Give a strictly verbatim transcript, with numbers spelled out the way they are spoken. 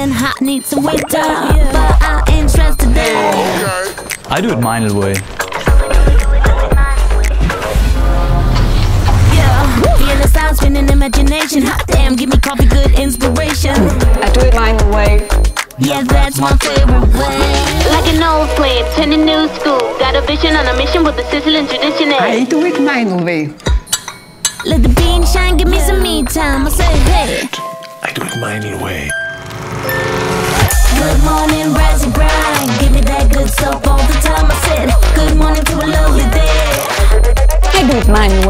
feeling hot, need some winter, but I ain't stressed today. I do it Meinl way. Yeah, Vienna style, spinning imagination. Hot damn, give me coffee, good inspiration. I do it Meinl way. Yeah, that's my favorite way. Like an old flame, turning new school. Got a vision on a mission with the sizzling tradition. I do it Meinl way. Let the beam shine, give me some me time. I say, hey. I do it Meinl way. Good morning, rise and grind. Give me that good soap all the time. I said, good morning to a lovely day. I do it Meinl